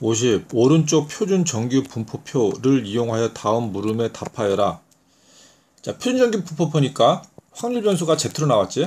50. 오른쪽 표준 정규 분포표를 이용하여 다음 물음에 답하여라. 자, 표준 정규 분포표니까 확률 변수가 Z로 나왔지?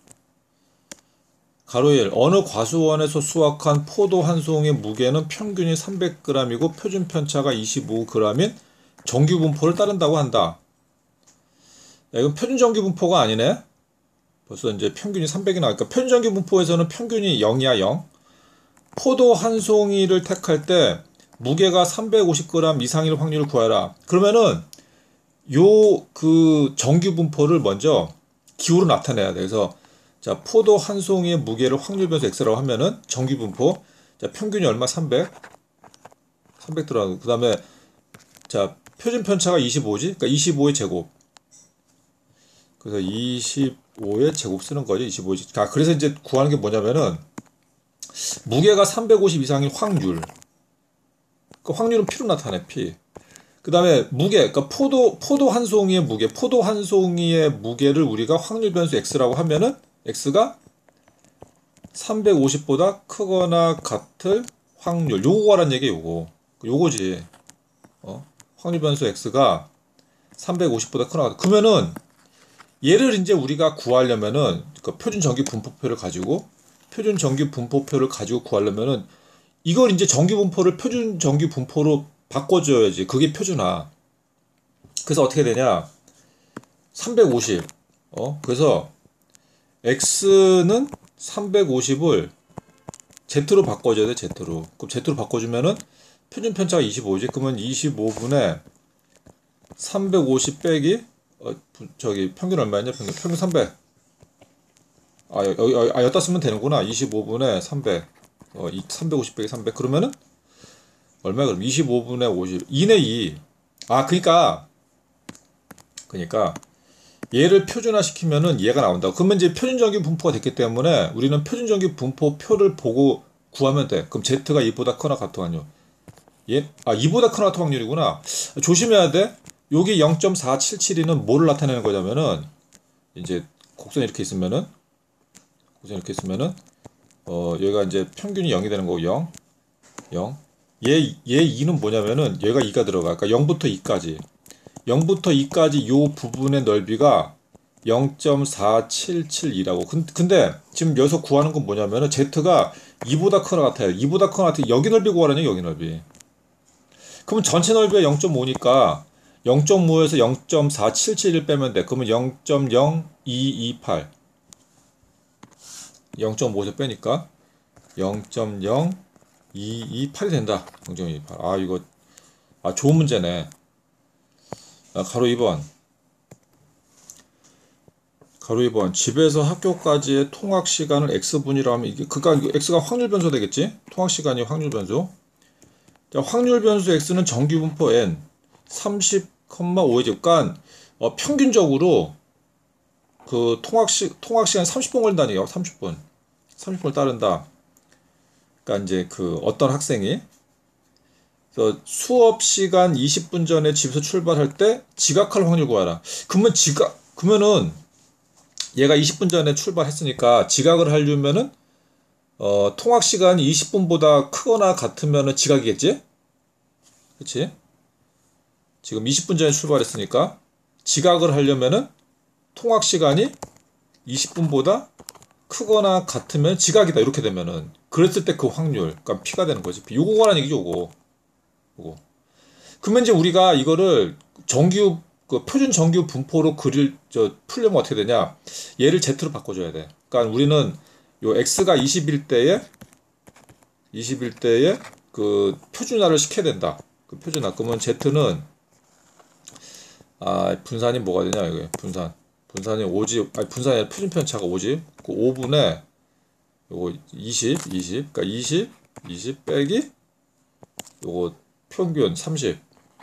가로 1. 어느 과수원에서 수확한 포도 한 송이의 무게는 평균이 300g이고 표준 편차가 25g인 정규 분포를 따른다고 한다. 야, 이건 표준 정규 분포가 아니네? 벌써 이제 평균이 300이 나오니까 표준 정규 분포에서는 평균이 0이야, 0. 포도 한 송이를 택할 때 무게가 350g 이상일 확률을 구하라. 그러면은 요 그 정규 분포를 먼저 기호로 나타내야 돼. 그래서 자, 포도 한 송이의 무게를 확률 변수 x라고 하면은 정규 분포. 자, 평균이 얼마? 300 들어가고 그다음에 자, 표준 편차가 25지? 그러니까 25의 제곱. 그래서 25의 제곱 쓰는 거죠. 25지. 자, 그래서 이제 구하는 게 뭐냐면은 무게가 350 이상인 확률. 그 확률은 P로 나타내, P. 그 다음에 무게, 그러니까 포도 한 송이의 무게, 포도 한 송이의 무게를 우리가 확률 변수 X라고 하면은 X가 350보다 크거나 같을 확률. 요거 구하라는 얘기 요거지. 확률 변수 X가 350보다 크거나 같을. 그러면은 얘를 이제 우리가 구하려면은 그 표준 정규 분포표를 가지고 구하려면은 이걸 이제 정규 분포를 표준 정규 분포로 바꿔줘야지. 그게 표준화. 그래서 어떻게 되냐? 350. 그래서 x는 350을 z로 바꿔줘야 돼. z로. 그럼 z로 바꿔주면은 표준 편차가 25지. 그러면 25분의 350 빼기 저기 평균 얼마였냐? 평균 300. 여기다 쓰면 되는구나. 25분의 300. 350 빼기 300. 그러면은 얼마야? 그럼 25분의 50. 2네 2. 그러니까 얘를 표준화 시키면은 얘가 나온다. 그러면 이제 표준정규 분포가 됐기 때문에 우리는 표준정규 분포표를 보고 구하면 돼. 그럼 Z가 2보다 크거나 같은 확률. 2보다 크거나 같은 확률이구나. 조심해야 돼. 여기 0.4772는 뭐를 나타내는 거냐면은 이제 곡선이 이렇게 있으면은 얘가 이제 평균이 0이 되는 거고 0. 얘 2는 뭐냐면은 얘가 2가 들어가. 그러니까 0부터 2까지. 0부터 2까지 요 부분의 넓이가 0.4772라고. 근데 지금 여기서 구하는 건 뭐냐면은 Z가 2보다 크거나 같아요. 2보다 크거나 같아요. 여기 넓이 구하라냐, 여기 넓이. 그러면 전체 넓이가 0.5니까 0.5에서 0.4771을 빼면 돼. 그러면 0.0228. 0.5에서 빼니까 0.0228이 된다. 0.28. 이거 좋은 문제네. 가로 2번. 집에서 학교까지의 통학 시간을 x분이라고 하면 그러니까 x가 확률 변수 되겠지? 통학 시간이 확률 변수. 자, 확률 변수 x는 정규 분포 n 30,5의 그러니까 평균적으로 그 통학 시간 30분 걸린다는 얘기야. 30분을 따른다. 그러니까 이제 그 어떤 학생이 그래서 수업 시간 20분 전에 집에서 출발할 때 지각할 확률 구하라. 그러면은 얘가 20분 전에 출발했으니까 지각을 하려면은 통학 시간이 20분보다 크거나 같으면은 지각이겠지? 그치? 지금 20분 전에 출발했으니까 지각을 하려면은 통학 시간이 20분보다 크거나 같으면 지각이다. 이렇게 되면은 그랬을 때 그 확률, 그러니까 P가 되는 거지. 요거 구하라는 얘기죠. 요거. 그러면 이제 우리가 이거를 표준 정규 분포로 풀려면 어떻게 되냐? 얘를 Z로 바꿔줘야 돼. 그러니까 우리는 요 X가 20일 때에 그 표준화를 시켜야 된다. 그 표준화. 그러면 Z는 분산이 뭐가 되냐? 이게 분산이 5집, 분산이 아니라 표준 편차가 5집. 그 5분의 요거 20. 그러니까 20 빼기 요거 평균 30.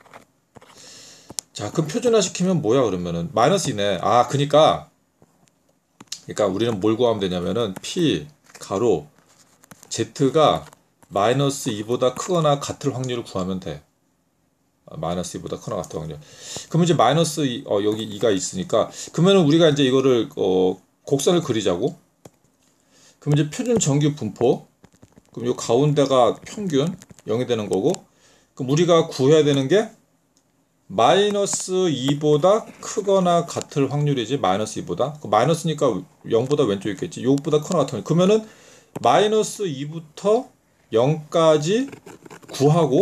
자, 그럼 표준화 시키면 뭐야, 그러면은? 마이너스이네. 그러니까 우리는 뭘 구하면 되냐면은, P, 가로, Z가 마이너스 2보다 크거나 같을 확률을 구하면 돼. 마이너스 2보다 크거나 같을 확률. 그러면 이제 마이너스 2, 여기 2가 있으니까, 그러면은 우리가 이제 이거를, 곡선을 그리자고. 그럼 이제 표준 정규 분포, 그럼 요 가운데가 평균 0이 되는 거고, 그럼 우리가 구해야 되는 게 마이너스 2보다 크거나 같을 확률이지. 마이너스 2보다. 그 마이너스니까 0보다 왼쪽에 있겠지. 요것보다 크거나 같은. 그러면은 마이너스 2부터 0까지 구하고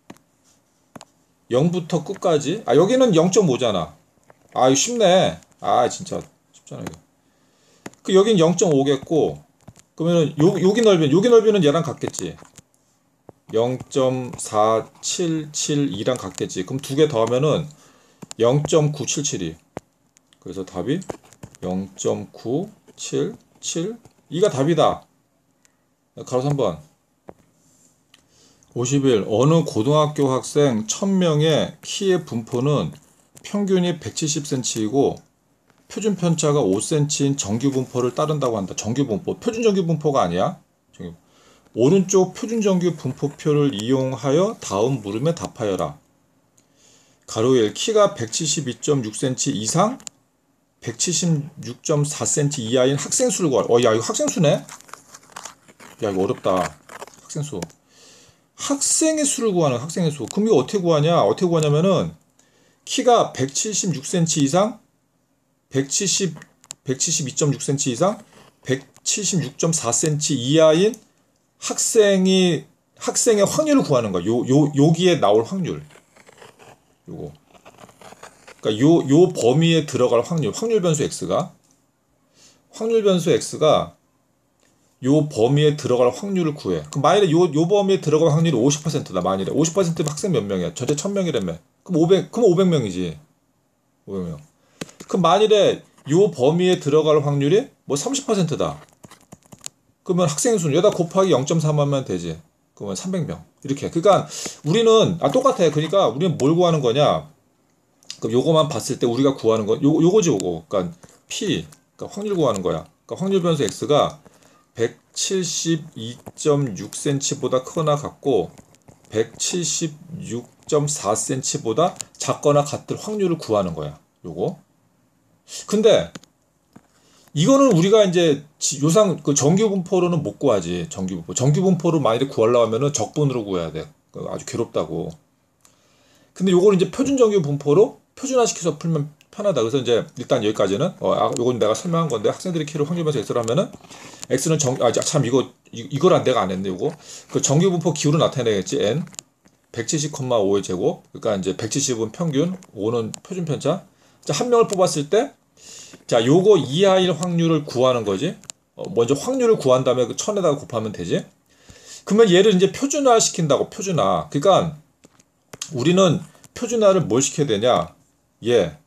0부터 끝까지. 아, 여기는 0.5잖아. 아, 이거 쉽네. 아, 진짜 쉽잖아 이거. 그 여긴 0.5겠고, 그러면은 여기 넓이는 얘랑 같겠지. 0.4772랑 같겠지. 그럼 두 개 더하면은 0.977이. 그래서 답이 0.977이가 답이다. 가로 3번. 50일 어느 고등학교 학생 1000명의 키의 분포는 평균이 170cm이고 표준 편차가 5cm인 정규 분포를 따른다고 한다. 정규 분포. 표준 정규 분포가 아니야. 오른쪽 표준 정규 분포표를 이용하여 다음 물음에 답하여라. 가로 1. 키가 172.6cm 이상 176.4cm 이하인 학생 수를 구하라. 야, 이거 학생 수네? 야, 이거 어렵다. 학생 수. 학생의 수를 구하는 학생의 수. 그럼 이거 어떻게 구하냐? 어떻게 구하냐면은 키가 176cm 이상 172.6cm 이상 176.4cm 이하인 학생의 확률을 구하는 거야. 여기에 나올 확률. 요거. 그러니까 요 범위에 들어갈 확률 변수 x가 요 범위에 들어갈 확률을 구해. 그럼 만일에 요 범위에 들어갈 확률이 50%다. 만일에 50%면 학생 몇 명이야? 전체 1000명이라며. 그럼 500명이지. 500명. 그럼 만일에 요 범위에 들어갈 확률이 뭐 30%다. 그러면 학생 수는 여기다 곱하기 0.3하면 되지. 그러면 300명. 이렇게. 그러니까 우리는 똑같아. 그러니까 우리는 뭘 구하는 거냐? 그럼 요거만 봤을 때 우리가 구하는 건 요거지 요거. 그러니까 P. 그러니까 확률 구하는 거야. 그러니까 확률 변수 X가 172.6cm보다 크거나 같고 176.4cm보다 작거나 같을 확률을 구하는 거야. 요거. 근데 이거는 우리가 이제 요상 그 정규 분포로는 못 구하지. 정규 분포로 만약에 구하려고 하면은 적분으로 구해야 돼. 아주 괴롭다고. 근데 요거는 이제 표준 정규 분포로 표준화시켜서 풀면 편하다. 그래서 이제 일단 여기까지는 요건 내가 설명한 건데 학생들이 키를 확률변수 x로 하면은 x는 이걸 내가 안 했네. 요거 그 정규 분포 기호로 나타내겠지. n 170,5의 제곱. 그러니까 이제 170은 평균, 5는 표준 편차. 자, 한 명을 뽑았을 때 자, 요거 이하일 확률을 구하는 거지. 먼저 확률을 구한 다음에 그 1000에다가 곱하면 되지. 그러면 얘를 이제 표준화 시킨다고. 표준화. 그러니까 우리는 표준화를 뭘 시켜야 되냐? 그러니까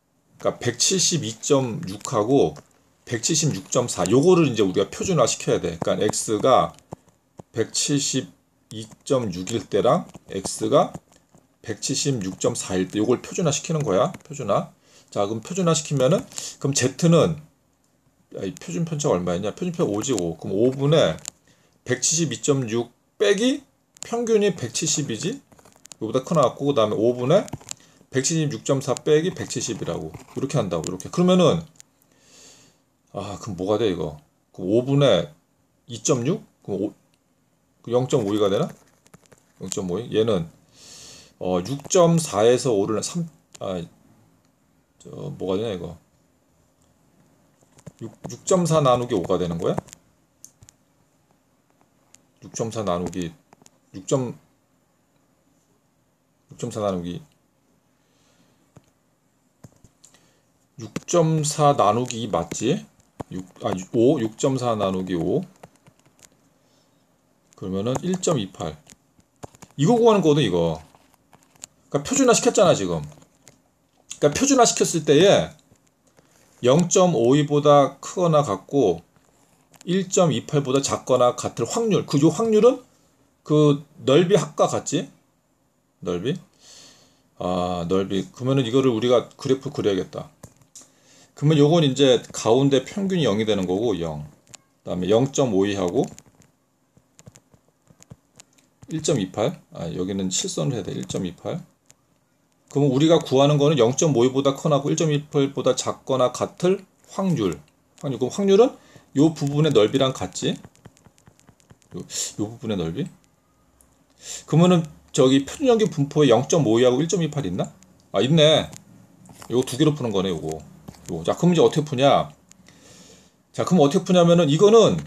172.6하고 176.4 요거를 이제 우리가 표준화 시켜야 돼. 그러니까 x가 172.6일 때랑 x가 176.4일 때 요걸 표준화 시키는 거야. 표준화. 자, 그럼 표준화 시키면은 그럼 z는 표준 편차가 얼마였냐? 표준 편차 5지 5. 그럼 5분의 172.6 빼기 평균이 170이지? 이거보다 크나갖고 그다음에 5분의 176.4 빼기 170이라고. 이렇게 한다고. 이렇게. 그러면은 그럼 뭐가 돼 이거? 그럼 5분의 2.6? 그럼 0.52가 되나? 0.52. 얘는 6.4에서 5를 뭐가 되냐 이거? 6.4 나누기 5가 되는 거야? 6.4 나누기 6.4 나누기 6.4 나누기 2 맞지? 6.4 나누기 5 그러면은 1.28 이거 구하는 거거든 이거. 그러니까 표준화 시켰잖아 지금. 그러니까 표준화 시켰을 때에 0.52보다 크거나 같고 1.28보다 작거나 같을 확률. 요 확률은 그 넓이 합과 같지? 넓이. 넓이. 그러면은 이거를 우리가 그래프 그려야겠다. 그러면 요건 이제 가운데 평균이 0이 되는 거고 0. 그다음에 0.52하고 1.28. 여기는 실선을 해야 돼. 1.28. 그러면 우리가 구하는 거는 0.52보다 크거나 1.28보다 작거나 같을 확률. 그럼 확률은 요 부분의 넓이랑 같지? 요 부분의 넓이? 그러면은 저기 표준전기 분포에 0.52하고 1.28 있나? 아, 있네. 요거 두 개로 푸는 거네, 요거. 자, 그럼 이제 어떻게 푸냐? 자, 그럼 어떻게 푸냐면은 이거는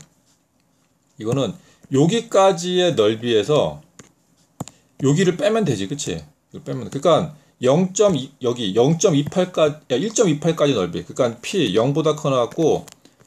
여기까지의 넓이에서 여기를 빼면 되지, 그치? 이걸 빼면 그러니까 0.2 여기 0.28까지 1.28까지 넓이. 그러니까 p 0보다 커나 갖고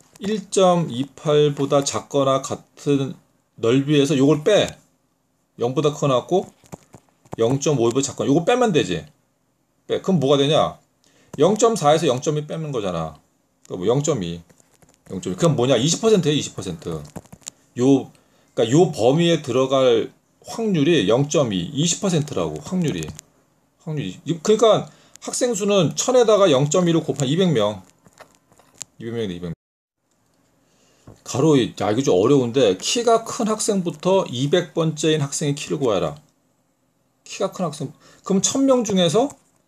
1.28보다 작거나 같은 넓이에서 요걸 빼. 0보다 커나 갖고 0.5보다 작거나 요거 빼면 되지. 빼. 그럼 뭐가 되냐? 0.4에서 0.2 빼는 거잖아. 그럼 뭐 0.2. 0.2. 그럼 뭐냐? 20%예요, 20%. 그러니까 요 범위에 들어갈 확률이 0.2, 20%라고 확률이. 그러니까 학생 수는 1000에다가 0.2를 곱한 200명. 200명이다, 200명. 가로, 야, 이거 좀 어려운데, 키가 큰 학생부터 200번째인 학생의 키를 구하라. 키가 큰 학생. 그럼 1000명 중에서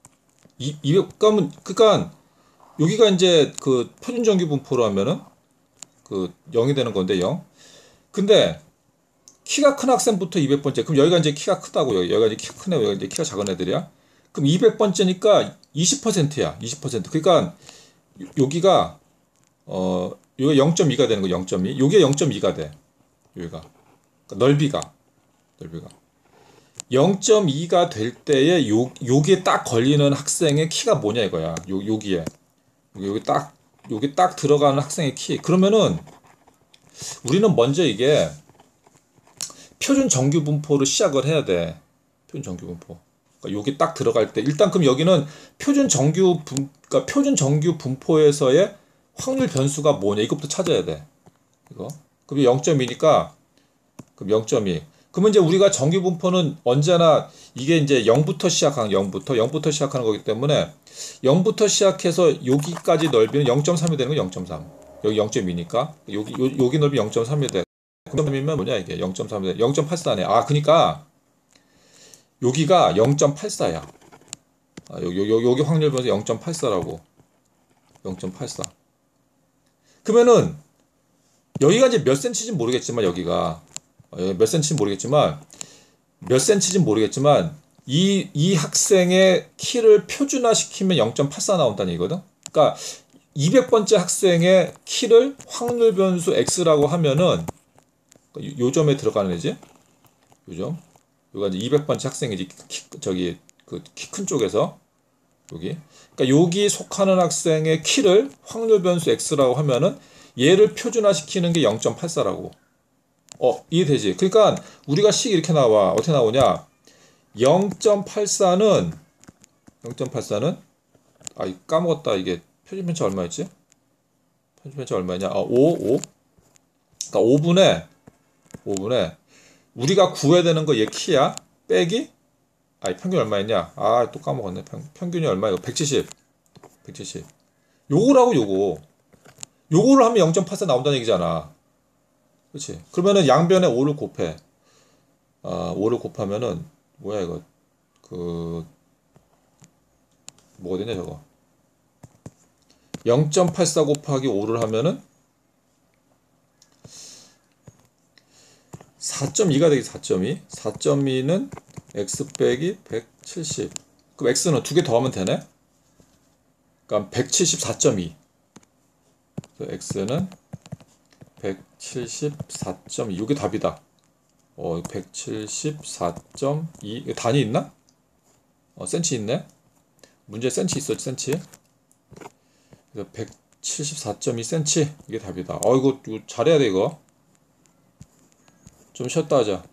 그러니까 여기가 이제 그 표준정규 분포로 하면은 그 0이 되는 건데 0. 근데 키가 큰 학생부터 200번째. 그럼 여기가 이제 키가 크다고. 여기가 이제 키가 큰 애, 여기가 이제 키가 작은 애들이야. 그럼 200번째니까 20%야. 20%. 그러니까 여기가 여기가 0.2가 되는 거 0.2. 여기가 0.2가 돼. 여기가. 그러니까 넓이가 0.2가 될 때에 여기에 딱 걸리는 학생의 키가 뭐냐 이거야. 여기에. 여기 딱 들어가는 학생의 키. 그러면은 우리는 먼저 이게 표준 정규 분포로 시작을 해야 돼. 표준 정규 분포. 그러니까 여기 딱 들어갈 때 일단 그럼 여기는 그러니까 표준 정규 분포에서의 확률 변수가 뭐냐 이것부터 찾아야 돼. 이거. 그럼 0.2니까 그럼 0.2. 그러면 이제 우리가 정규 분포는 언제나 이게 이제 0부터 시작하는 0부터 시작하는 거기 때문에 0부터 시작해서 여기까지 넓이는 0.3이 되는 거 0.3. 여기 0.2니까 여기 넓이 0.3이 돼. 0.3이면 뭐냐 이게 0.3이 돼. 0.84네. 아, 그러니까 여기가 0.84야. 아, 여기 확률 변수 0.84라고. 0.84. 그러면은 여기가 이제 몇 센치인지 모르겠지만 여기가 몇 센치인지 모르겠지만 이 학생의 키를 표준화시키면 0.84 나온다는 얘기거든. 그러니까 200번째 학생의 키를 확률 변수 x라고 하면은 요 점에 들어가는 애지. 요점. 여기가 이제 200번째 학생이지. 키 큰 쪽에서 여기. 그러니까 여기 속하는 학생의 키를 확률 변수 x라고 하면은 얘를 표준화시키는 게 0.84라고. 이해되지? 그러니까 우리가 식 이렇게 나와. 어떻게 나오냐? 0.84는 까먹었다. 이게 표준 편차 얼마였지? 표준 편차 얼마냐? 5. 그러니까 5분에 우리가 구해야 되는 거 얘 키야. 빼기 평균 얼마였냐? 또 까먹었네. 평균이 얼마야? 170. 요거라고 요거를 하면 0.84 나온다는 얘기잖아. 그렇지? 그러면은 양변에 5를 곱해. 5를 곱하면은 뭐야 이거? 뭐가 되냐 저거? 0.84 곱하기 5를 하면은 4.2가 되겠지. 4.2. 4.2는 x 빼기 170. 그럼 x는 두 개 더하면 되네? 그러니까 174.2. x는 174.2. 이게 답이다. 174.2. 단위 있나? 센치 있네? 문제 센치 있었지, 센치? 그래서 174.2cm. 이게 답이다. 이거 잘해야 돼, 이거. 좀 쉬었다 하자.